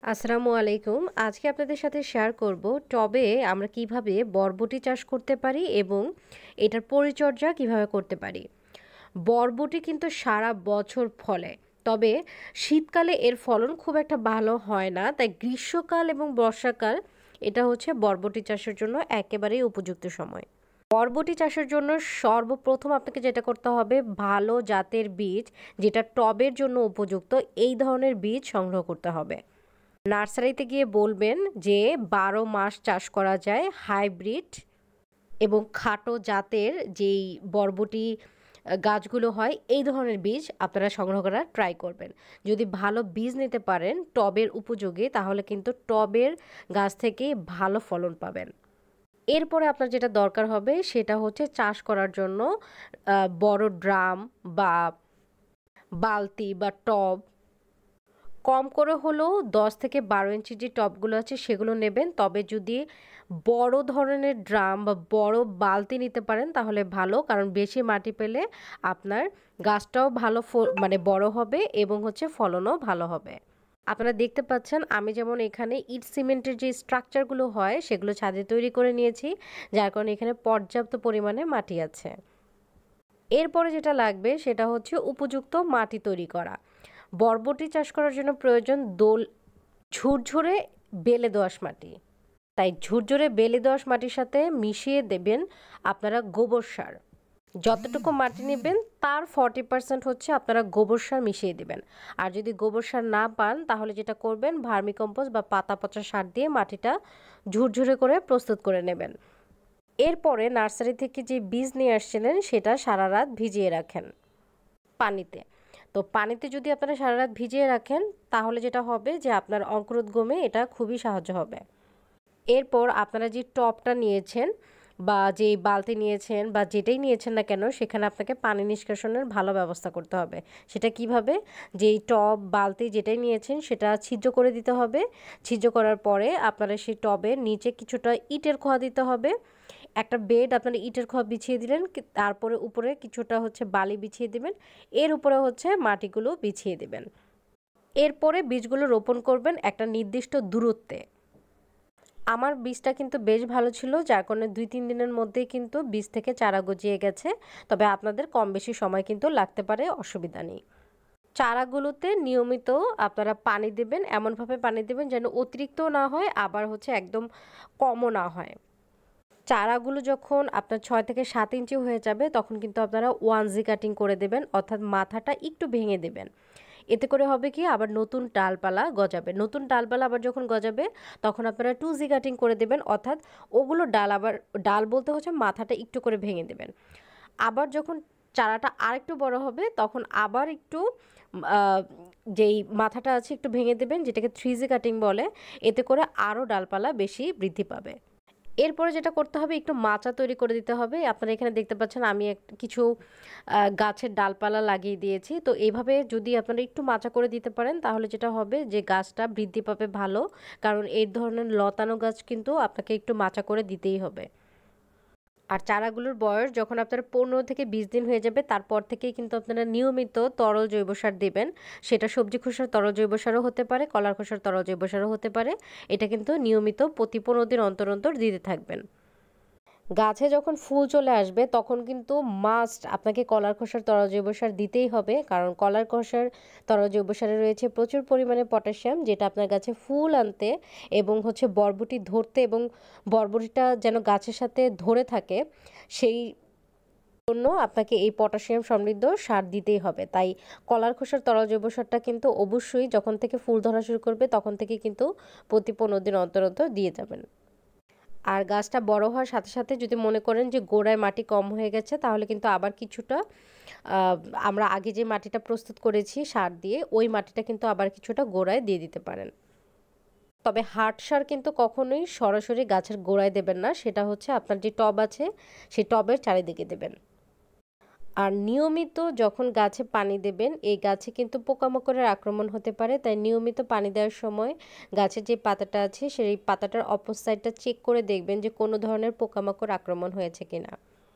আসসালামু আলাইকুম। আজকে আপনাদের সাথে শেয়ার করব টবে আমরা কিভাবে বরবটি চাষ করতে পারি এবং এটার পরিচর্যা কিভাবে করতে পারি। বরবটি কিন্তু সারা বছর ফলে, তবে শীতকালে এর ফলন খুব একটা ভালো হয় না। তাই গ্রীষ্মকাল এবং বর্ষাকাল এটা হচ্ছে বরবটি চাষের জন্য একেবারেই উপযুক্ত সময়। বরবটি চাষের জন্য সর্বপ্রথম আপনাকে যেটা করতে হবে, ভালো জাতের বীজ যেটা টবের জন্য উপযুক্ত এই ধরনের বীজ সংগ্রহ করতে হবে। নার্সারিতে গিয়ে বলবেন যে 12 মাস চাষ করা যায় হাইব্রিড এবং খাটো জাতের যেই বরবটি গাছগুলো হয় এই ধরনের বীজ আপনারা সংগ্রহ করার ট্রাই করবেন। যদি ভালো বীজ নিতে পারেন টবের উপযোগী, তাহলে কিন্তু টবের গাছ থেকে ভালো ফলন পাবেন। এরপরে আপনার যেটা দরকার হবে সেটা হচ্ছে চাষ করার জন্য বড় ড্রাম বা বালতি বা টব, কম করে হলেও 10 থেকে 12 ইঞ্চি যে টবগুলো আছে সেগুলো নেবেন। তবে যদি বড় ধরনের ড্রাম বা বড় বালতি নিতে পারেন তাহলে ভালো, কারণ বেশি মাটি পেলে আপনার গাছটাও ভালো মানে বড় হবে এবং হচ্ছে ফলনও ভালো হবে। আপনারা দেখতে পাচ্ছেন আমি যেমন এখানে ইট সিমেন্টের যে স্ট্রাকচারগুলো হয় সেগুলো ছাদে তৈরি করে নিয়েছি, যার কারণে এখানে পর্যাপ্ত পরিমাণে মাটি আছে। এরপরে যেটা লাগবে সেটা হচ্ছে উপযুক্ত মাটি তৈরি করা। বরবটি চাষ করার জন্য প্রয়োজন ঝুরঝুরে বেলে দোআঁশ মাটি। তাই ঝুরঝুরে বেলে দোআঁশ মাটির সাথে মিশিয়ে দেবেন আপনারা গোবর সার। যতটুকু মাটি নেবেন তার 40% হচ্ছে আপনারা গোবর সার মিশিয়ে দেবেন। আর যদি গোবর সার না পান তাহলে যেটা করবেন, ভার্মিকম্পোস্ট বা পাতা পচা সার দিয়ে মাটিটা ঝুরঝুরে করে প্রস্তুত করে নেবেন। এরপরে নার্সারি থেকে যে বীজ নিয়ে আসছিলেন সেটা সারা রাত ভিজিয়ে রাখেন পানিতে। তো পানিতে যদি আপনারা সারা রাত ভিজিয়ে রাখেন তাহলে যেটা হবে যে আপনার অঙ্কুরোদ্গমে এটা খুবই সাহায্য হবে। এরপর আপনারা যে টবটা নিয়েছেন বা যে বালতি নিয়েছেন বা যেটাই নিয়েছেন না কেন, সেখানে আপনাকে পানি নিষ্কাশনের ভালো ব্যবস্থা করতে হবে। সেটা কিভাবে, যেই টব বালতি যেটাই নিয়েছেন সেটা ছিদ্র করে দিতে হবে। ছিদ্র করার পরে আপনারা সেই টবের নিচে কিছুটা ইটের খোয়া দিতে হবে। একটা বেড আপনারা ইটের খোয়া বিছিয়ে দিলেন, তারপরে উপরে কিছুটা হচ্ছে বালি বিছিয়ে দিবেন, এর উপরে হচ্ছে মাটিগুলো বিছিয়ে দিবেন। এরপরে বীজগুলো রোপণ করবেন একটা নির্দিষ্ট দূরত্বে। আমার বীজটা কিন্তু বেশ ভালো ছিল, যার কারণে 2-3 দিনের মধ্যেই কিন্তু বীজ থেকে চারা গজিয়ে গেছে। তবে আপনাদের কম বেশি সময় কিন্তু লাগতে পারে, অসুবিধা নেই। চারাগুলোতে নিয়মিত আপনারা পানি দেবেন, এমনভাবে পানি দেবেন যেন অতিরিক্তও না হয় আবার হচ্ছে একদম কমও না হয়। চারাগুলো যখন আপনার 6 থেকে 7 ইঞ্চি হয়ে যাবে তখন কিন্তু আপনারা 1Z কাটিং করে দেবেন, অর্থাৎ মাথাটা একটু ভেঙে দেবেন। এতে করে হবে কি, আবার নতুন ডালপালা গজাবে। নতুন ডালপালা আবার যখন গজাবে তখন আপনারা 2Z কাটিং করে দেবেন, অর্থাৎ ওগুলো ডাল আবার, ডাল বলতে হচ্ছে মাথাটা একটু করে ভেঙে দেবেন। আবার যখন চারাটা আরেকটু বড় হবে তখন আবার একটু যেই মাথাটা আছে একটু ভেঙে দেবেন, যেটাকে 3Z কাটিং বলে। এতে করে আরও ডালপালা বেশি বৃদ্ধি পাবে। এরপরে যেটা করতে হবে, একটু মাচা তৈরি করে দিতে হবে। আপনারা এখানে দেখতে পাচ্ছেন আমি কিছু গাছের ডালপালা লাগিয়ে দিয়েছি। তো এইভাবে যদি আপনারা একটু মাচা করে দিতে পারেন তাহলে যেটা হবে যে গাছটা বৃদ্ধি পাবে ভালো, কারণ এই ধরনের লতানো গাছ কিন্তু আপনাকে একটু মাচা করে দিতেই হবে। আর চারাগুলোর বয়স যখন আপনার 15 থেকে 20 দিন হয়ে যাবে তারপর থেকেই কিন্তু আপনারা নিয়মিত তরল জৈব সার দেবেন। সেটা সবজি খোসার তরল জৈব সারও হতে পারে, কলার খোসার তরল জৈব সারও হতে পারে। এটা কিন্তু নিয়মিত প্রতি 15 দিন অন্তর অন্তর দিতে থাকবেন। গাছে যখন ফুল চলে আসবে তখন কিন্তু মাস্ট আপনাকে কলার খোসার তরল জৈব সার দিতেই হবে, কারণ কলার খোসার তরল জৈব সারে রয়েছে প্রচুর পরিমাণে পটাশিয়াম, যেটা আপনার গাছে ফুল আনতে এবং হচ্ছে বরবটি ধরতে এবং বরবটিটা যেন গাছের সাথে ধরে থাকে সেই জন্য আপনাকে এই পটাশিয়াম সমৃদ্ধ সার দিতেই হবে। তাই কলার খোসার তরল জৈব সারটা কিন্তু অবশ্যই যখন থেকে ফুল ধরা শুরু করবে তখন থেকে কিন্তু প্রতি 15 দিন অন্তর অন্তর দিয়ে যাবেন। আর গাছটা বড় হওয়ার সাথে সাথে যদি মনে করেন যে গোড়ায় মাটি কম হয়ে গেছে তাহলে কিন্তু আবার কিছুটা আমরা আগে যে মাটিটা প্রস্তুত করেছি সার দিয়ে, ওই মাটিটা কিন্তু আবার কিছুটা গোড়ায় দিয়ে দিতে পারেন। তবে হার্ড সার কিন্তু কখনোই সরাসরি গাছের গোড়ায় দেবেন না, সেটা হচ্ছে আপনার যে টব আছে সেই টবের চারিদিকে দেবেন। আর নিয়মিত যখন গাছে পানি দেবেন, এই গাছে কিন্তু পোকামাকড়ের আক্রমণ হতে পারে, তাই নিয়মিত পানি দেওয়ার সময় গাছের যে পাতাটা আছে সেই পাতাটার অপর সাইডটা চেক করে দেখবেন যে কোনো ধরনের পোকামাকড় আক্রমণ হয়েছে কিনা।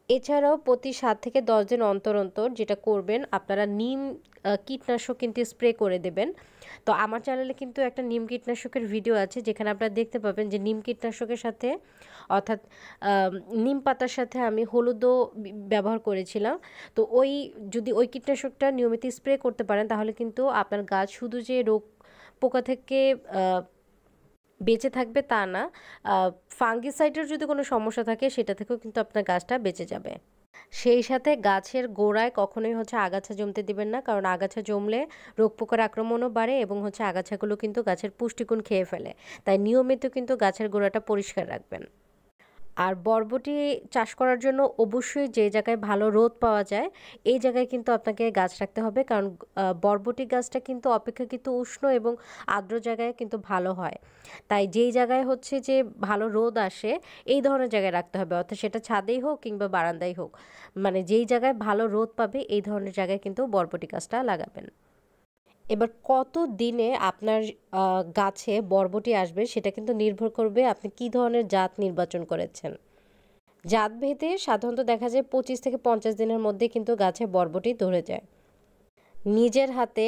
এছাড়াও প্রতি ৭ থেকে ১০ দিন অন্তর অন্তর যেটা করবেন আপনারা নিম কীটনাশক কিন্তু স্প্রে করে দেবেন। তো আমার চ্যানেলে কিন্তু একটা নিম কীটনাশকের ভিডিও আছে যেখানে আপনারা দেখতে পাবেন যে নিম কীটনাশকের সাথে অর্থাৎ নিম পাতার সাথে আমি হলুদও ব্যবহার করেছিলাম। তো যদি ওই কীটনাশকটা নিয়মিত স্প্রে করতে পারেন তাহলে কিন্তু আপনার গাছ শুধু যে রোগ পোকা থেকে বেঁচে থাকবে তা না, ফাঙ্গিসাইডের যদি কোনো সমস্যা থাকে সেটা থেকেও কিন্তু আপনার গাছটা বেঁচে যাবে। সেই সাথে গাছের গোড়ায় কখনোই আগাছা জমতে দিবেন না, কারণ আগাছা জমলে রোগ পোকার আক্রমণও বাড়ে এবং আগাছাগুলো কিন্তু গাছের পুষ্টিগুণ খেয়ে ফেলে। তাই নিয়মিত কিন্তু গাছের গোড়াটা পরিষ্কার রাখবেন। আর বরবটি চাষ করার জন্য অবশ্যই যে জায়গায় ভালো রোদ পাওয়া যায় এই জায়গায় কিন্তু আপনাকে গাছ রাখতে হবে, কারণ বরবটি গাছটা কিন্তু অপেক্ষাকৃত উষ্ণ এবং আর্দ্র জায়গায় কিন্তু ভালো হয়। তাই যেই জায়গায় যে ভালো রোদ আসে এই ধরনের জায়গায় রাখতে হবে, অর্থাৎ সেটা ছাদেই হোক কিংবা বারান্দায় হোক, মানে যেই জায়গায় ভালো রোদ পাবে এই ধরনের জায়গায় কিন্তু বরবটি গাছটা লাগাবেন। এবার কত দিনে আপনার গাছে বরবটি আসবে সেটা কিন্তু নির্ভর করবে আপনি কী ধরনের জাত নির্বাচন করেছেন। জাত ভেদে সাধারণত দেখা যায় ২৫ থেকে ৫০ দিনের মধ্যে কিন্তু গাছে বরবটি ধরে যায়। নিজের হাতে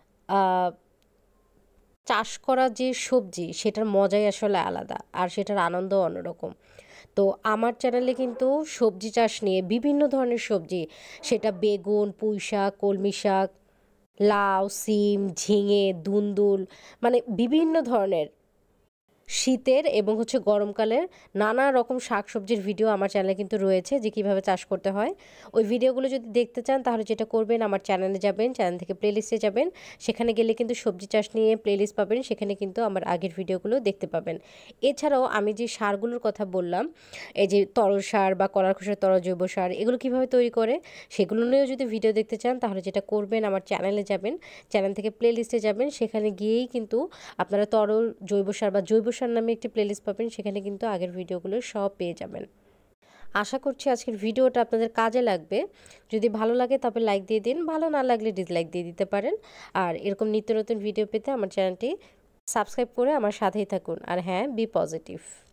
চাষ করা যে সবজি সেটার মজাই আসলে আলাদা, আর সেটার আনন্দও অন্যরকম। তো আমার চ্যানেলে কিন্তু সবজি চাষ নিয়ে বিভিন্ন ধরনের সবজি, সেটা বেগুন, পুঁই শাক, কলমি শাক, লাউ, সিম, ঝিঙে, ধুন্দুল, মানে বিভিন্ন ধরনের শীতের এবং গরমকালের নানা রকম শাকসবজির ভিডিও আমার চ্যানেলে কিন্তু রয়েছে যে কীভাবে চাষ করতে হয়। ওই ভিডিওগুলো যদি দেখতে চান তাহলে যেটা করবেন আমার চ্যানেলে যাবেন, চ্যানেল থেকে প্লেলিস্টে যাবেন, সেখানে গেলে কিন্তু সবজি চাষ নিয়ে প্লেলিস্ট পাবেন, সেখানে কিন্তু আমার আগের ভিডিওগুলো দেখতে পাবেন। এছাড়াও আমি যে সারগুলোর কথা বললাম, এই যে তরল সার বা কলার খোসার তরল জৈব সার, এগুলো কীভাবে তৈরি করে সেগুলো নিয়েও যদি ভিডিও দেখতে চান তাহলে যেটা করবেন আমার চ্যানেলে যাবেন, চ্যানেল থেকে প্লেলিস্টে যাবেন, সেখানে গিয়েই কিন্তু আপনারা তরল জৈব সার বা জৈব সার নামে একটি প্লেলিস্ট পাবেন, সেখানে কিন্তু আগের ভিডিওগুলো সব পেয়ে যাবেন। আশা করছি আজকের ভিডিওটা আপনাদের কাজে লাগবে। যদি ভালো লাগে তবে লাইক দিয়ে দিন, ভালো না লাগলে ডিসলাইক দিয়ে দিতে পারেন। আর এরকম নিত্য নতুন ভিডিও পেতে আমার চ্যানেলটি সাবস্ক্রাইব করে আমার সাথেই থাকুন। আর হ্যাঁ, বি পজিটিভ।